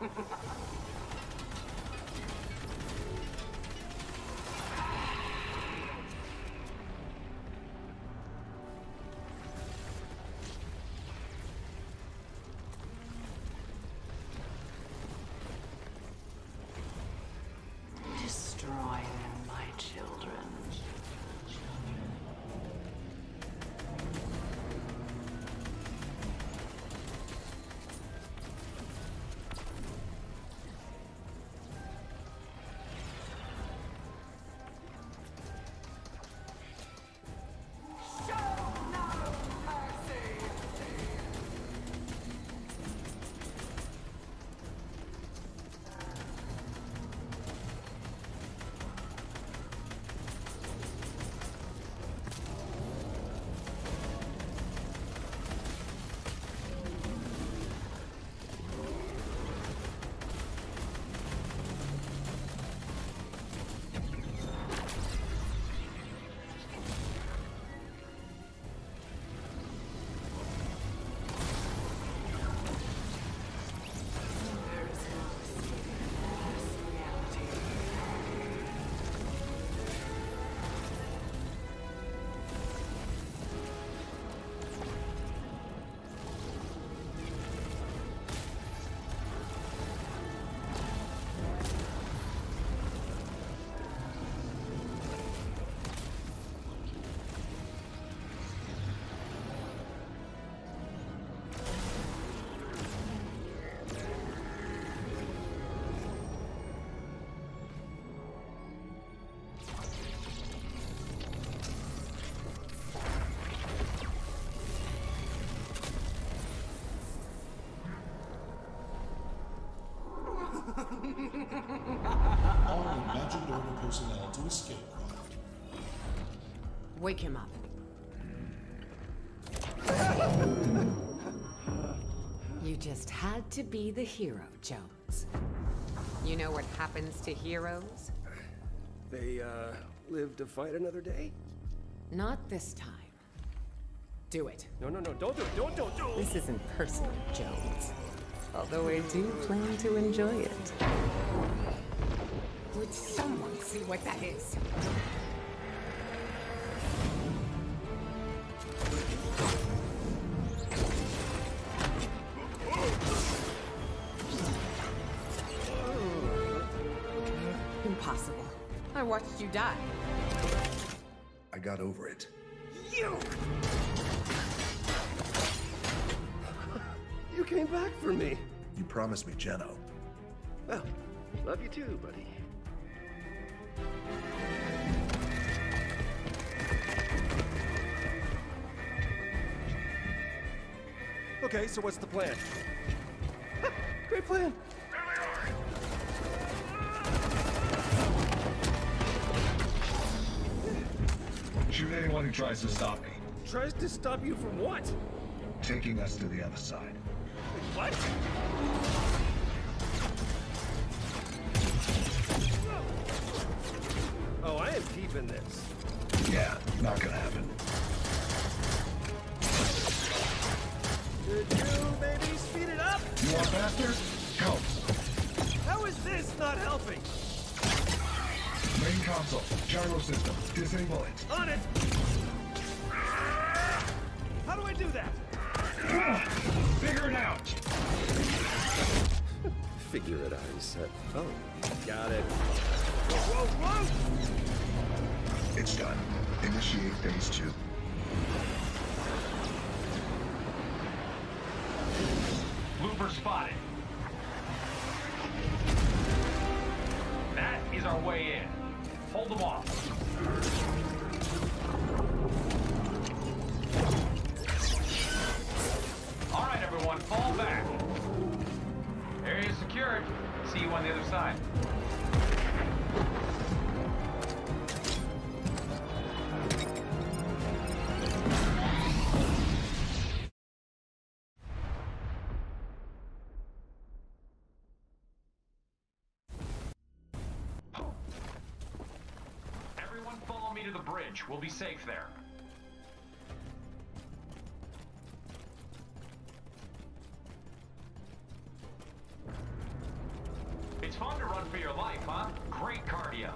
Destroy them, my children. All Magic Order personnel to escape craft. Wake him up. You just had to be the hero, Jones. You know what happens to heroes? They, live to fight another day? Not this time. Do it. No, don't do it, don't do it! This isn't personal, Jones. Although I do plan to enjoy it. Would someone see what that is? Impossible. I watched you die. I got over it. You came back for me. You promised me Geno. Well, love you too, buddy. Okay, so what's the plan? Great plan. Shoot anyone who tries to stop me. Tries to stop you from what? Taking us to the other side. What? Oh, I am keeping this. Yeah, not gonna happen. Could you maybe speed it up? You want faster? Help. How is this not helping? Main console, gyro system, disable it. On it! How do I do that? Figure it out! Figure it out, he said. Oh, got it. Whoa, whoa, whoa! It's done. Initiate phase 2. Looper spotted. That is our way in. Hold them off. All right, everyone, fall back. Area secured. See you on the other side. Everyone follow me to the bridge. We'll be safe there. Run for your life, huh? Great cardio.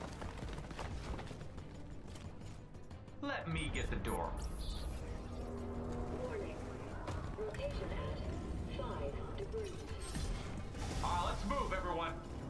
Let me get the door. Warning. Rotation at 5 degrees. Let's move, everyone.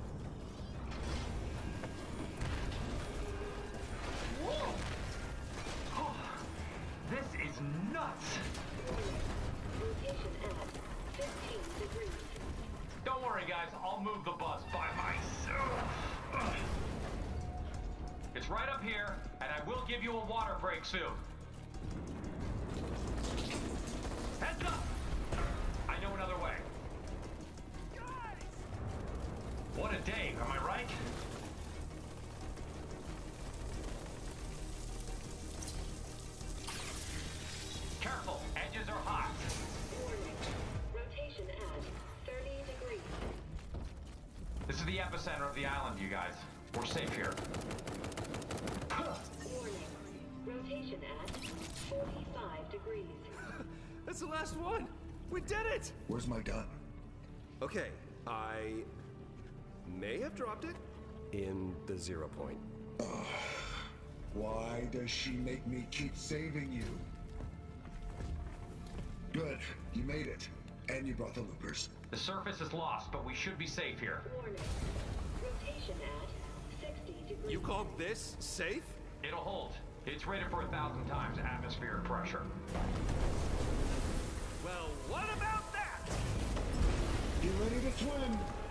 Whoa! Oh, this is nuts. Rotation at 15 degrees. Don't worry, guys. I'll move the bus by myself. It's right up here, and I will give you a water break soon. Heads up! I know another way. What a day, am I right? Careful, edges are hot. Warning. Rotation at 30 degrees. This is the epicenter of the island, you guys. We're safe here. Warning. Rotation at 45 degrees. That's the last one! We did it! Where's my gun? Okay, I may have dropped it in the 0 point. Why does she make me keep saving you? Good, you made it. And you brought the loopers. The surface is lost, but we should be safe here. Warning. Rotation at 60 degrees. You call this safe? It'll hold. It's rated for 1,000 times atmospheric pressure. Well, what about that? Get ready to swim.